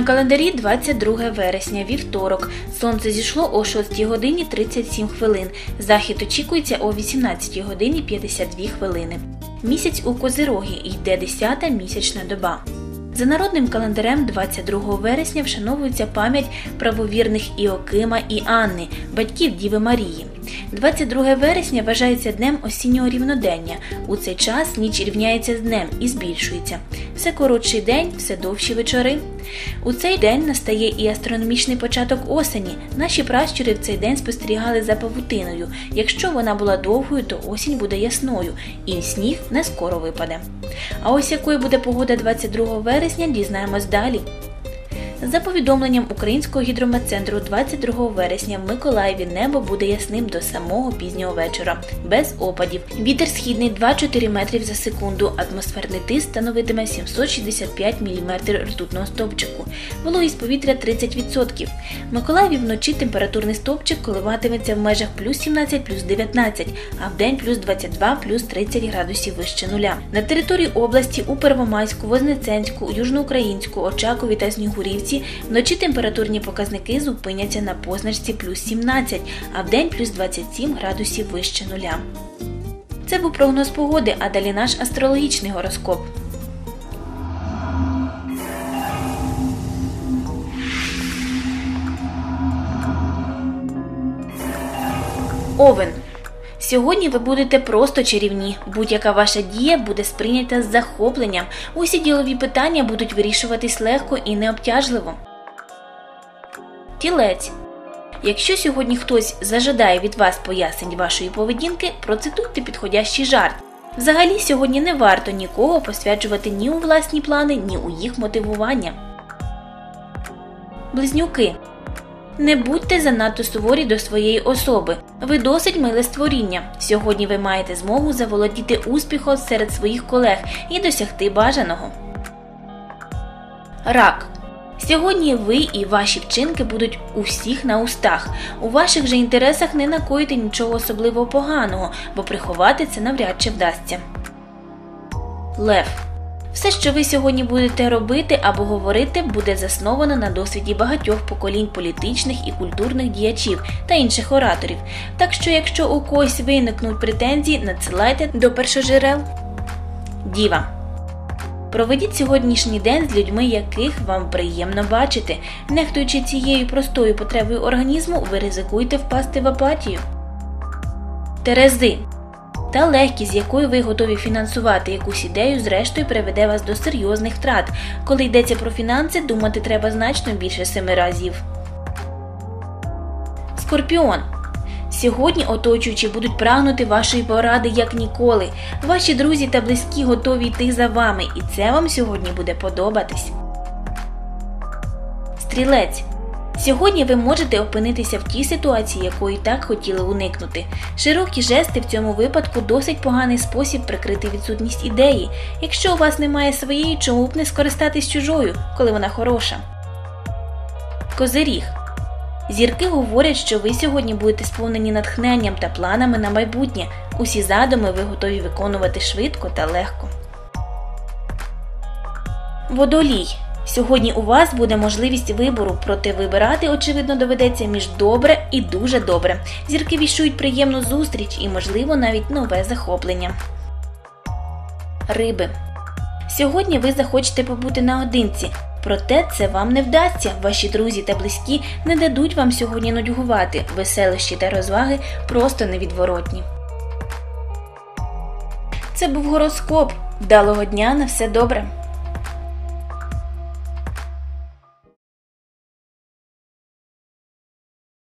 На календарі 22 вересня, вівторок. Сонце зійшло о 6 годині 37 хвилин. Захід очікується о 18 годині 52 хвилини. Місяць у Козирогі, йде 10-та місячна доба. За народним календарем 22 вересня вшановується пам'ять правовірних Іокима і Анни, батьків Діви Марії. 22 вересня вважається днем осіннього рівнодення. У цей час ніч рівняється з днем і збільшується. Все коротший день, все довші вечори. У цей день настає і астрономічний початок осені. Наші пращури в цей день спостерігали за павутиною. Якщо вона була довгою, то осінь буде ясною, і сніг не скоро випаде. А ось якою буде погода 22 вересня, дізнаємось далі. За повідомленням Українського гідрометцентру, 22 вересня в Миколаєві небо буде ясним до самого пізнього вечора, без опадів. Вітер східний 2-4 метрів за секунду, атмосферний тиск становитиме 765 мм ртутного стовпчику, вологість повітря 30%. В Миколаєві вночі температурний стовпчик коливатиметься в межах плюс 17, плюс 19, а вдень плюс 22, плюс 30 градусів вище нуля. На території області у Первомайську, Вознесенську, Южноукраїнську, Очакові та Снігурівці вночі температурні показники зупиняться на позначці плюс 17, а вдень плюс 27 градусів вище нуля. Це був прогноз погоди, а далі наш астрологічний гороскоп. Овен. Сьогодні ви будете просто чарівні. Будь-яка ваша дія буде сприйнята з захопленням. Усі ділові питання будуть вирішуватись легко і необтяжливо. Тілець. Якщо сьогодні хтось зажадає від вас пояснень вашої поведінки, процитуйте підходящий жарт. Взагалі, сьогодні не варто нікого посвячувати ні у власні плани, ні у їх мотивування. Близнюки. Не будьте занадто суворі до своєї особи. Ви досить миле створіння. Сьогодні ви маєте змогу заволодіти успіхом серед своїх колег і досягти бажаного. Рак. Сьогодні ви і ваші вчинки будуть у всіх на устах. У ваших же інтересах не накоїти нічого особливо поганого, бо приховати це навряд чи вдасться. Лев. Все, що ви сьогодні будете робити або говорити, буде засновано на досвіді багатьох поколінь політичних і культурних діячів та інших ораторів. Так що, якщо у когось виникнуть претензії, надсилайте до першоджерел. Діва. Проведіть сьогоднішній день з людьми, яких вам приємно бачити. Нехтуючи цією простою потребою організму, ви ризикуєте впасти в апатію. Терези. Та легкість, з якою ви готові фінансувати якусь ідею, зрештою приведе вас до серйозних втрат. Коли йдеться про фінанси, думати треба значно більше 7 разів. Скорпіон. Сьогодні оточуючі будуть прагнути вашої поради як ніколи. Ваші друзі та близькі готові йти за вами, і це вам сьогодні буде подобатись. Стрілець. Сьогодні ви можете опинитися в тій ситуації, якої так хотіли уникнути. Широкі жести в цьому випадку досить поганий спосіб прикрити відсутність ідеї. Якщо у вас немає своєї, чому б не скористатись чужою, коли вона хороша? Козиріг. Зірки говорять, що ви сьогодні будете сповнені натхненням та планами на майбутнє. Усі задуми ви готові виконувати швидко та легко. Водолій. Сьогодні у вас буде можливість вибору, проте вибирати, очевидно, доведеться між добре і дуже добре. Зірки віщують приємну зустріч і, можливо, навіть нове захоплення. Риби. Сьогодні ви захочете побути наодинці, проте це вам не вдасться. Ваші друзі та близькі не дадуть вам сьогодні нудьгувати. Веселощі та розваги просто невідворотні. Це був гороскоп. Вдалого дня, на все добре!